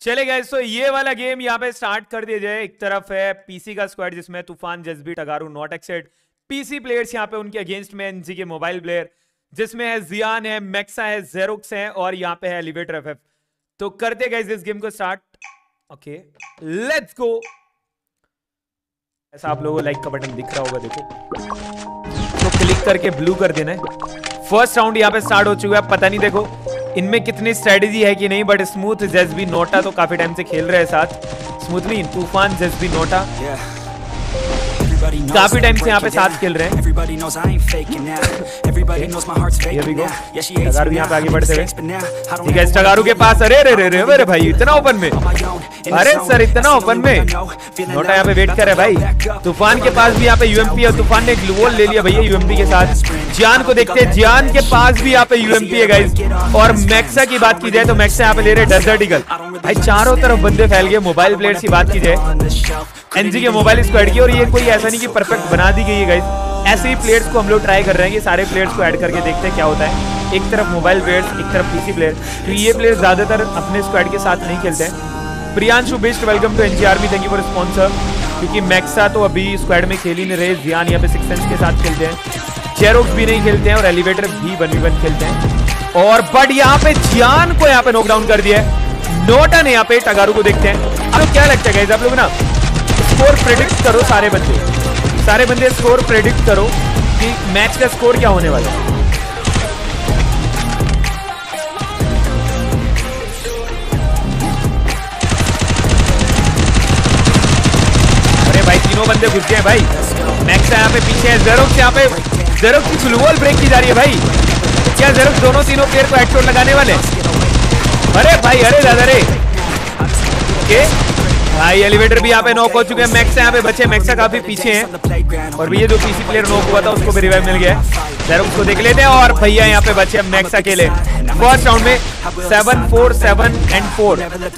चले गए। तो ये वाला गेम यहाँ पे स्टार्ट कर दिया जाए। एक तरफ है पीसी का स्क्वाड जिसमें तूफान, जज्बी, टगारू, नॉट एक्सेड पीसी प्लेयर्स यहाँ पे उनके अगेंस्ट में एनजी के मोबाइल प्लेयर जिसमें है जियान है, मैक्सा है, जेरोक्स है और यहाँ पे है एलिवेटर एफएफ। तो करते गए इस गेम को स्टार्ट। Okay let's go. ऐसा आप लोगों को लाइक का बटन दिख रहा होगा, देखो तो क्लिक करके ब्लू कर देना है। फर्स्ट राउंड यहाँ पे स्टार्ट हो चुका है। पता नहीं देखो इनमें कितनी स्ट्रेटेजी है कि नहीं, बट स्मूथ, जज्बी, नोटा तो काफी टाइम से खेल रहे हैं साथ। स्मूथली तूफान, जज्बी, नोटा काफी टाइम से यहाँ पे साथ खेल रहे हैं। टगारू यहाँ पे आगे बढ़ते हुए, ठीक है टगारू के पास। अरे रे रे रे अरे भाई इतना ओपन में, अरे सर इतना ओपन में। नोटा यहाँ पे वेट कर रहा है भाई। तूफान के पास भी यहाँ पे यूएमपी है, तूफान ने एक ग्लूवॉल ले लिया भैया यूएमपी के साथ। जियान को देखते हैं, जियान के पास भी यहाँ पे यूएमपी है गाइस। और मैक्सा की बात की जाए तो मैक्सा यहाँ पे ले रहे डेजर्ट ईगल। भाई चारों तरफ बंदे फैल गए। मोबाइल प्लेयर्स की बात की जाए एनजी के मोबाइल स्क्वाड की, और ये कोई ऐसा नहीं कि परफेक्ट बना दी गई है गाइस। ऐसे ही प्लेयर्स को हम लोग ट्राई कर रहे हैं कि सारे प्लेयर्स को ऐड करके देखते हैं क्या होता है। एक तरफ मोबाइल प्लेयर्स, एक तरफ पीसी प्लेयर। तो ये प्लेयर्स ज्यादातर अपने स्क्वाड के साथ नहीं खेलते हैं। Priyanshu best welcome to NG army, thank you for sponsor. क्योंकि मैक्सा तो अभी स्क्वाड में खेल ही नहीं रहे। जियान यहाँ पे सिक्स सेंस के साथ खेलते हैं, जेरोक्स भी नहीं खेलते हैं और एलिवेटर भी 1v1 खेलते हैं। और बट यहाँ पे जियान को यहाँ पे नॉकडाउन कर दिया है नोटा ने। यहाँ पे टगारू को देखते हैं। अब क्या लगता है गाइस आप लोग ना, स्कोर प्रेडिक्ट करो। सारे बंदे स्कोर प्रेडिक्ट करो कि मैच का स्कोर क्या होने वाला है। अरे भाई तीनों बंदे घुस गए भाई। मैक्सा यहाँ पे पीछे है, जेरोक्स यहाँ पे, जेरोक्स की ग्लूवॉल ब्रेक की जा रही है भाई। क्या जेरोक्स दोनों तीनों प्लेयर को हेडशॉट लगाने वाले? अरे भाई अरे दादा रे भाई। एलिवेटर भी यहाँ पे नॉक हो चुके हैं। मैक्सा यहाँ पे बचे, मैक्सा काफी पीछे हैं। और भैया जो पीसी प्लेयर नॉक हुआ था उसको भी रिवाइव मिल गया। जेरोक्स को देख लेते हैं। और भैया यहाँ पे बचे मैक्सा अकेले। फर्स्ट राउंड में 7-4, 7 and 4।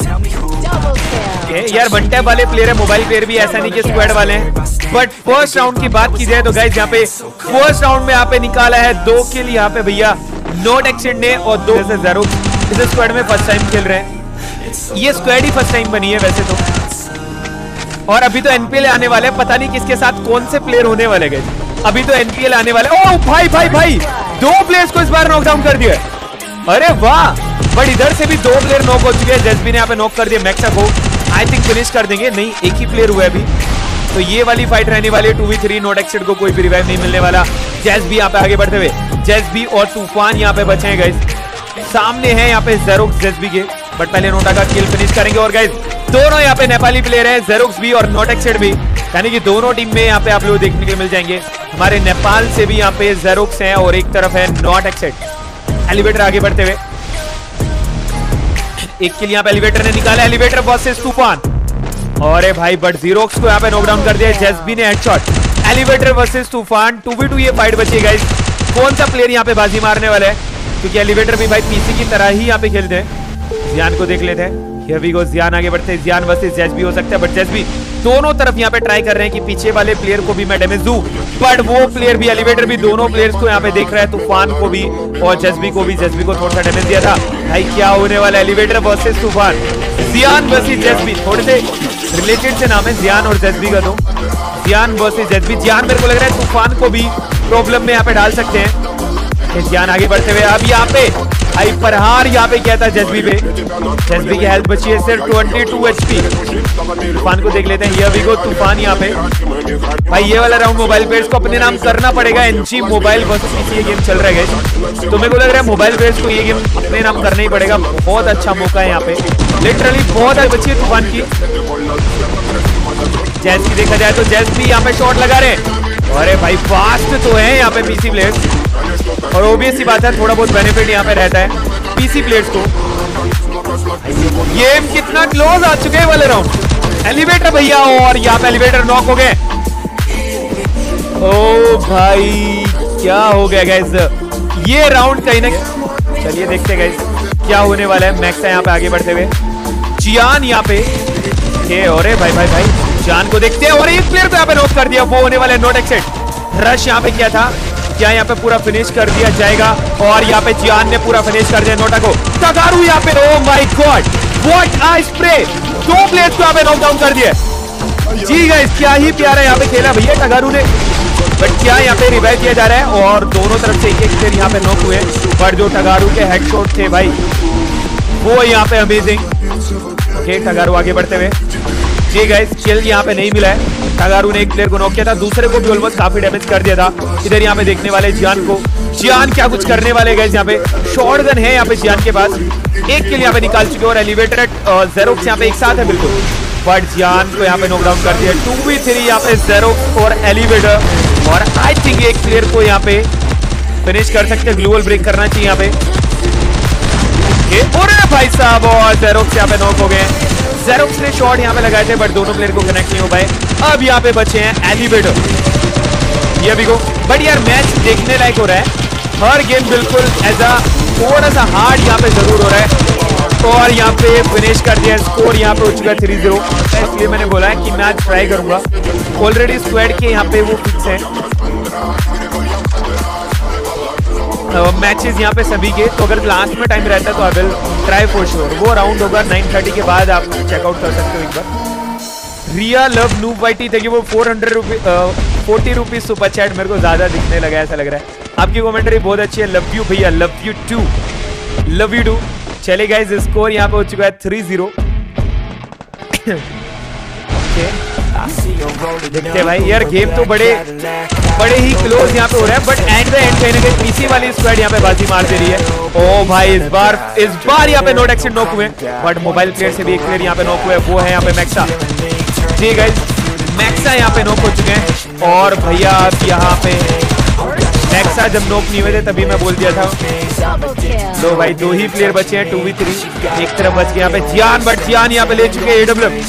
यार वन टैप वाले प्लेयर है, मोबाइल प्लेयर भी, ऐसा नहीं कि स्क्वाड वाले हैं। बट फर्स्ट राउंड की बात की जाए तो गाइस यहाँ पे फर्स्ट राउंड में यहाँ पे निकाला है 2 किल यहाँ पे भैया नॉट एक्सेड ने, और 2 से जेरोक्स इस स्क्वाड में फर्स्ट टाइम खेल रहे हैं। ये स्क्वाड ही फर्स्ट टाइम बनी है वैसे तो। और अभी तो एनपीएल आने वाले हैं, पता नहीं किसके साथ कौन से प्लेयर होने वाले गए। अभी तो एनपीएल आने वाले। ओ भाई भाई भाई 2 प्लेयर्स को इस बार नॉकडाउन कर दिया। अरे वाह, बट इधर से भी 2 प्लेयर नॉक हो चुके हैं। जज्बी ने यहाँ पे नॉक कर दिया मैक्सा को। आई थिंक फिनिश कर देंगे। नहीं, एक ही प्लेयर हुआ है अभी। तो ये वाली फाइट रहने वाली है 2v3। नॉट एक्सेड को कोई भी रिवाइव नहीं मिलने वाला। जज्बी यहाँ पे आगे बढ़ते हुए, जज्बी और तूफान यहाँ पे बचे हैं गाइस। सामने है यहाँ पे जेरोक्स जज्बी के, बट पहले नोटा का किल फिनिश करेंगे। और गाइस दोनों यहाँ पे नेपाली प्लेयर हैं, जेरोक्स भी और नॉट एक्सेड भी, यानी कि दोनों टीम में यहाँ पे आप लोग देखने के लिए मिल जाएंगे। हमारे नेपाल से भी यहाँ पे जेरोक्स हैं और एक तरफ है नॉट एक्सेड। एलिवेटर आगे बढ़ते हुए, एक किल यहाँ पे एलिवेटर ने निकाला। एलिवेटर वर्सेस तूफान। और भाई बट जेरोक्स को यहाँ पे नॉकडाउन कर दिया। जज्बी ने हेडशॉट। एलिवेटर वर्सेस तूफान 2v2 ये फाइट बची है गाइस। कौन सा प्लेयर यहाँ पे बाजी मारने वाला है, क्योंकि एलिवेटर भी भाई पीसी की तरह ही यहाँ पे खेलते हैं। जियान को देख लेते हैं। Here we go, जियान आगे बढ़ते हैं। जियान वर्सेस जज्बी हो सकता है, बट जज्बी दोनों तरफ यहाँ पे ट्राई कर रहे हैं कि पीछे वाले प्लेयर को भी मैं डैमेज दूं, बट वो प्लेयर भी, एलिवेटर भी दोनों प्लेयर्स को यहाँ पे देख रहा है, तूफान को भी और जज्बी को भी। जज्बी को थोड़ा सा डैमेज दिया था भाई। क्या होने वाला है? एलिवेटर वर्सेस तूफान, जियान वर्सेस जज्बी। थोड़े से रिलेटेड से नाम है जियान और जज्बी का। तो जियान वर्सेस जज्बी। जियान मेरे को लग रहा है तूफान को भी प्रॉब्लम में यहाँ पे डाल सकते हैं। जियान आगे बढ़ते हुए, अब यहाँ पे भाई प्रहार यहाँ पे किया था जज्बी पे। जज्बी की हेल्थ बची है सिर्फ 22 HP। तूफान को देख लेते हैं। Here we go, तूफान यहाँ पे भाई। ये वाला राउंड मोबाइल प्लेयर्स को अपने नाम करना पड़ेगा। एनजी मोबाइल वर्सेस पीसी ये गेम चल रहा है, तो मेरे को लग रहा है मोबाइल प्लेयर्स को ये गेम अपने नाम करना ही पड़ेगा। बहुत अच्छा मौका है यहाँ पे, लिटरली बहुत अच्छी बची है तूफान की। जैज की देखा जाए तो जैज भी यहाँ पे शॉट लगा रहे हैं। अरे भाई फास्ट तो है यहाँ पे पीसी प्लेयर्स, और ओबियस सी बात है थोड़ा बहुत बेनिफिट यहाँ पे रहता है पीसी प्लेयर्स को। गेम कितना क्लोज आ चुके हैं वाले राउंड। एलिवेटर भैया, और यहाँ पे एलिवेटर नॉक हो गए। ओ भाई क्या हो गया गाइस ये राउंड कहीं ना। चलिए देखते हैं गाइस क्या होने वाला है। मैक्सा यहाँ पे आगे बढ़ते हुए, जियान यहाँ पे। अरे भाई भाई भाई जियान को देखते हैं, और एक प्लेयर को यहाँ पे नॉक कर दिया। वो होने वाला है नॉट एक्सेड। रश यहाँ पे किया था, क्या यहाँ पे पूरा फिनिश कर दिया जाएगा? और यहाँ पे जियान ने पूरा फिनिश कर दिया नोटा को। टगारू यहाँ पे, oh my god what a spray, 2 players को यहाँ पे नॉकडाउन कर दिया। जी गाइस क्या ही प्यारा यहाँ पे खेला भैया टगारू ने, बट क्या यहाँ पे रिवाइव किया जा रहा है और दोनों तरफ से एक प्लेयर यहाँ पे नॉक हुए, पर जो टगारू के हेडशॉट थे भाई वो यहाँ पे अमेजिंग। ओके टगारू आगे बढ़ते हुए। जी गाइस किल यहाँ पे नहीं मिला है, टगारू ने एक प्लेयर को नॉक किया था, दूसरे को भी ऑलमोस्ट काफी डैमेज कर दिया था। इधर यहाँ पे देखने वाले जियान को, जियान क्या कुछ करने वाले गाइस, यहाँ पे शॉटगन है यहाँ पे जियान के पास, एक किल यहाँ पे निकाल चुके और एलिवेटर ज़ेरोक्स यहाँ पे एक साथ है बिल्कुल, बट जियान को यहाँ पे नॉकडाउन कर दिया। 2v3 यहाँ पे ज़ेरोक्स और एलिवेटर, और आई थिंक एक प्लेयर को यहाँ पे फिनिश कर सकते, ग्लूवल ब्रेक करना चाहिए यहाँ पे। और भाई साहब और ज़ेरोक्स यहाँ पे नॉक हो गए। ज़ेरोक्स ने शॉट यहाँ पे लगाए थे बट दोनों प्लेयर को कनेक्ट नहीं हो पाए। अब यहाँ पे बचे हैं एलिवेटर, ये भी को, बट यार मैच देखने लायक हो रहा है, हर गेम बिल्कुल ऐसा थोड़ा सा हार्ड यहाँ पे जरूर हो रहा है। और यहाँ पे फिनिश कर दिया, स्कोर यहाँ पे हो चुका है 3-0, इसलिए मैंने बोला है कि मैच ट्राई करूंगा। ऑलरेडी स्क्वाड के यहाँ पे वो फिक्स है मैचेस यहाँ पे सभी के, तो अगर लास्ट में टाइम रहता है तो I will try for sure. वो राउंड होगा 9:30 के बाद, आप चेकआउट कर सकते हो एक बार। रिया लव नूब वाइटी देखिए वो 40 रुपीज सुपर चैट, मेरे को ज्यादा दिखने लगा ऐसा लग रहा है। आपकी कमेंट्री बहुत अच्छी है, लव यू भैया, love you too, love you too. चले गाइस स्कोर यहाँ पे हो चुका है 3-0। देखते भाई यार गेम तो बड़े ही क्लोज यहाँ पे हो रहा है, बट एंड द एंड कहीं ना कहीं पीसी वाली स्क्वाड यहाँ पे बाजी मार दे रही है। ओ भाई इस बार यहाँ पे नोट एक्सीडेंट नॉक हुए, बट मोबाइल प्लेयर से भी एक प्लेयर यहाँ पे नॉक हुए, वो है यहाँ पे मैक्सा। जी गाइस मैक्सा यहाँ पे नॉक हो चुके हैं, और भैया अब यहाँ पे मैक्सा जब नॉक नहीं हुए थे तभी मैं बोल दिया था। लो भाई 2 ही प्लेयर बचे हैं 2v3, एक तरफ बच गया यहाँ पे जियान, बट जियान यहाँ पे ले चुके हैं AWM।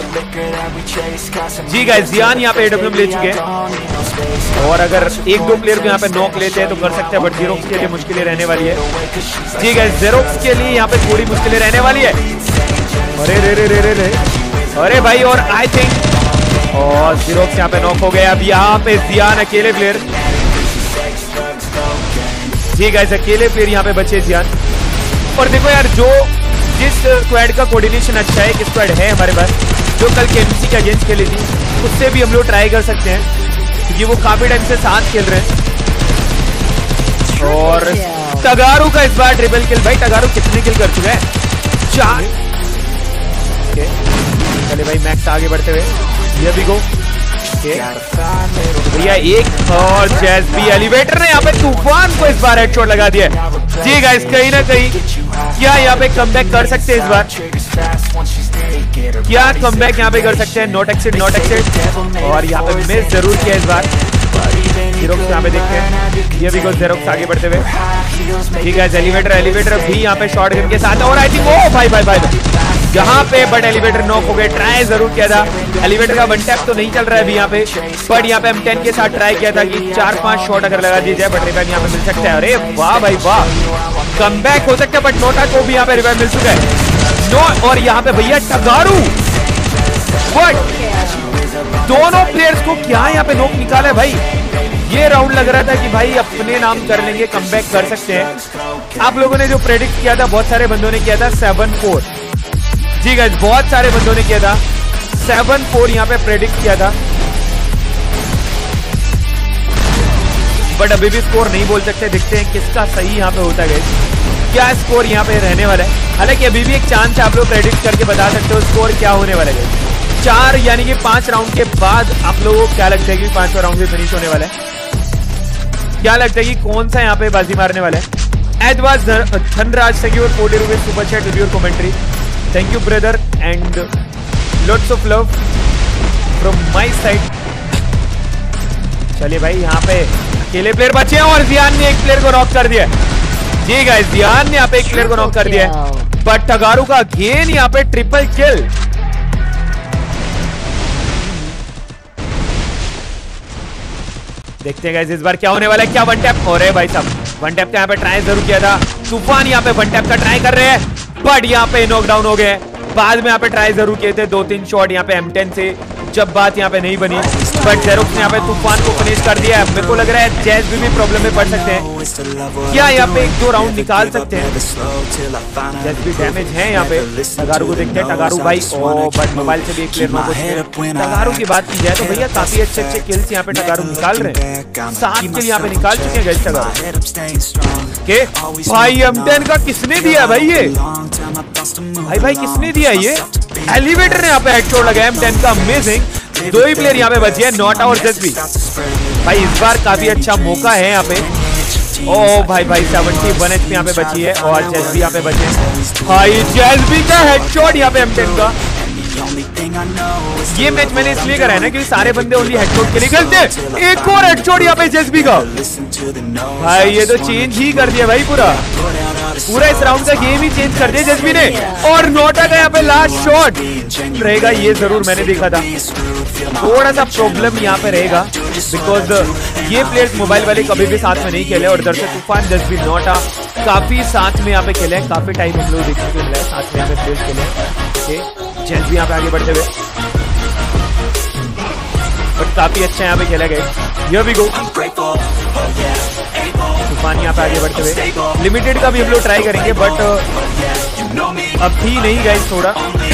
जी गाइस जियान यहाँ पे AWM ले चुके हैं, और अगर 1-2 प्लेयर को यहाँ पे नॉक लेते हैं तो कर सकते हैं, बट ज़ेरोक्स के लिए मुश्किलें रहने वाली है। जी गाइस ज़ेरोक्स के लिए यहाँ पे थोड़ी मुश्किलें रहने वाली है। अरे रे रे रे रे रे, अरे भाई, और आई थिंक और ज़ेरोक्स यहाँ पे नॉक हो गया। अब यहाँ पे जियान अकेले प्लेयर, जी गाइस अकेले प्लेयर यहाँ पे बचे जियान। और देखो यार जो जिस स्क्वाड का कोऑर्डिनेशन अच्छा है, एक स्क्वाड है हमारे पास जो कल केएमसी के अगेंस्ट खेली थी, उससे भी हम लोग ट्राई कर सकते हैं क्योंकि वो काफी टाइम से साथ खेल रहे हैं। और टगारू का इस बार ट्रिपल किल, भाई टगारू कितने किल कर चुके हैं? 4। चले भाई मैक्स आगे बढ़ते हुए, ये भी गो भैया एक, और जैज़बी एलिवेटर ने यहाँ पे तूफान को इस बार हेडशॉट लगा दिया। जी गाइस कहीं ना कहीं क्या यहाँ पे कमबैक कर सकते हैं इस बार, क्या कमबैक यहाँ पे कर सकते हैं? नॉट एक्सेड, और यहाँ पे मिस जरूर किया इस बार। ज़ेरोक्स यहाँ पे देखते हैं, ये भी को ज़ेरोक्स आगे बढ़ते हुए। ठीक है एलिवेटर भी यहाँ पे शॉटगन के साथ, और आई थिंक ओ भाई यहाँ पे बट एलिवेटर नॉक हो गए। ट्राई जरूर किया था, एलिवेटर का 1 टैप तो नहीं चल रहा है अभी यहाँ पे, बट यहाँ पे M10 के साथ ट्राई किया था कि 4-5 शॉट अगर लगा दिए जाए बट रिवाइव यहाँ पे मिल सकता है। अरे वाह भाई वाह, कमबैक हो सकता है, बट नोटा को भी यहाँ पे रिवाइव मिल चुका है। नो, और यहाँ पे भैया टगारू, बट दोनों प्लेयर्स को क्या यहाँ पे नॉक निकाला है भाई। ये राउंड लग रहा था कि भाई अपने नाम कर लेंगे, कमबैक कर सकते हैं। आप लोगों ने जो प्रेडिक्ट किया था, बहुत सारे बंदों ने किया था 7-4। जी गाइस बहुत सारे बंदों ने किया था 7-4 यहाँ पे प्रेडिक्ट किया था, बट अभी भी स्कोर नहीं बोल सकते। देखते हैं किसका सही यहाँ पे होता है, क्या स्कोर यहाँ पे रहने वाला है। हालांकि अभी भी एक चांस है, आप लोग प्रेडिक्ट करके बता सकते हो स्कोर क्या होने वाला है। 4 यानी कि 5 राउंड के बाद आप लोगों को क्या लगता है कि 5वां राउंड भी फिनिश होने वाला है? क्या लगता है कि कौन सा यहाँ पे बाजी मारने वाला है? Advance Dhanraj secure 40 rupees super chat with your commentary. Thank you brother and lots of love from my side. चलिए भाई यहाँ पे अकेले प्लेयर बचे हैं, और जियान ने एक प्लेयर को नॉक कर दिया। जी गाइस जियान ने यहाँ पे एक प्लेयर को नॉक कर दिया, बट टगारू का गेन यहाँ पे ट्रिपल किल। देखते हैं गाइस इस बार क्या होने वाला है, क्या 1 टैप हो रहे हैं भाई साहब। 1 टैप का यहाँ पे ट्राई जरूर किया था, तूफान यहाँ पे 1 टैप का ट्राई कर रहे हैं, बट यहाँ पे नॉकडाउन हो गए। बाद में यहाँ पे ट्राई जरूर किए थे 2-3 शॉट यहाँ पे M10 से, जब बात यहाँ पे नहीं बनी बट जेरोक्स ने यहाँ पे तूफान को फिनिश कर दिया है। मेरे को लग रहा है जैज भी प्रॉब्लम में पड़ सकते हैं। क्या यहाँ पे 1-2 राउंड निकाल सकते हैं? जैज भी डैमेज है यहाँ पे। टगारू को देखते हैं, टगारू भाई बट मोबाइल से भी एक प्लेयर नॉक हो। टगारू की बात की जाए तो भैया काफी अच्छे किल्स यहाँ पे टगारू निकाल रहे हैं। 7 किल यहाँ पे निकाल चुके हैं गाइस टगारू के। भाई M10 का किसने दिया भाई ये? भाई किसने दिया ये? एलिवेटर ने यहाँ पे हेडशॉट लगाया M10 का। अमेजिंग। 2 ही प्लेयर यहाँ पे बचे हैं, नोटा और जेसबी। भाई इस बार काफी अच्छा मौका है यहाँ पे। ओ भाई 71 HP यहाँ पे बची है और जेसबी यहाँ पे बचे। भाई जेसबी का हेडशॉट यहाँ पे M10 का। ये मैच मैंने इसलिए करा है ना कि सारे बंदे ओनली हेडशॉट के लिए खेलते हैं। एक और हेडशॉट यहाँ पे जेसबी का। भाई ये तो चेंज ही कर दिया भाई पूरा इस राउंड का गेम ही चेंज कर दिया जेसबी ने। और नोटा का यहाँ पे लास्ट शॉट रहेगा, ये जरूर मैंने देखा था। थोड़ा सा प्रॉब्लम यहाँ पे रहेगा बिकॉज ये प्लेयर्स मोबाइल वाले कभी भी साथ में नहीं खेले और इधर से तूफान जेसबी नोटा काफी साथ में यहाँ पे खेले हैं। काफी टाइम हम लोग देखने को मिला है साथ में यहाँ पे प्लेयर्स खेले। जेसबी यहाँ पे आगे बढ़ते हुए बट काफी अच्छा यहाँ पे खेला गया। Here we go। तूफान यहाँ पे आगे बढ़ते हुए लिमिटेड का भी हम लोग ट्राई करेंगे बट अभी नहीं गाइस थोड़ा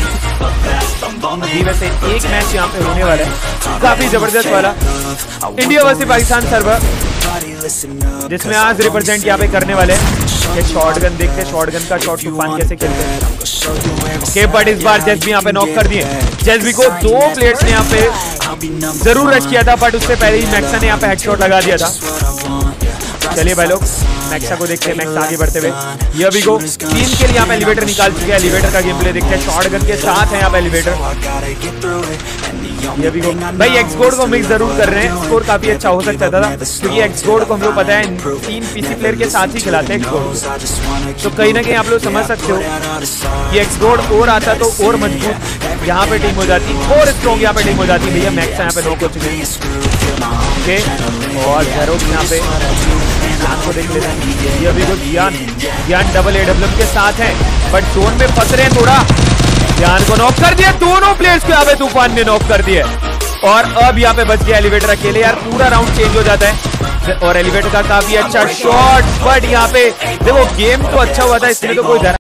अभी वैसे एक मैच यहाँ पे होने वाला है काफी जबरदस्त वाला, इंडिया वर्सेस पाकिस्तान सर्वर, जिसमें आज रिप्रेजेंट यहाँ पे करने वाले हैं। शॉटगन देखते हैं शॉटगन का शॉट तूफान कैसे खेलते हैं। बट इस बार जेसबी यहाँ पे नॉक कर दिए। जेसबी को 2 प्लेयर्स ने यहाँ पे जरूर रश किया था बट उससे पहले ही मैक्सा ने यहाँ पे हेडशॉट लगा दिया था। चलिए भाई लोग मैक्सा को देखते हैं। मैक्सा आगे बढ़ते हुए ये भी गो 3 के लिए यहाँ पे एलिवेटर निकाल चुके हैं। एलिवेटर का गेम प्ले देखते हैं। शॉटगन के साथ है यहाँ पे एलिवेटर। ये भी गो भाई एक्सगोड को मिक्स जरूर कर रहे हैं। स्कोर काफी अच्छा हो सकता था क्योंकि एक्सगोड को हम लोग पता है 3 पीसी प्लेयर के साथ ही खिलाते हैं एक्सगोड। तो कहीं ना कहीं आप लोग समझ सकते हो ये एक्सगोड और आता तो और मजबूत यहाँ पे टीम हो जाती और स्ट्रॉन्ग यहाँ पे टीम हो जाती। भैया मैक्सा यहाँ पे नॉक हो चुके हैं और जेरोक्स यहाँ पे को देख लेते हैं। ये अभी को ज्ञान डबल AWM के साथ है बट जोन में फंस रहे हैं थोड़ा। ज्ञान को नॉक कर दिया। दोनों प्लेयर्स को यहाँ पे तूफान ने नॉक कर दिया और अब यहाँ पे बच गया एलिवेटर अकेले। यार पूरा राउंड चेंज हो जाता है और एलिवेटर का काफी अच्छा शॉट बट यहाँ पे देखो गेम तो अच्छा हुआ था, इसमें तो कोई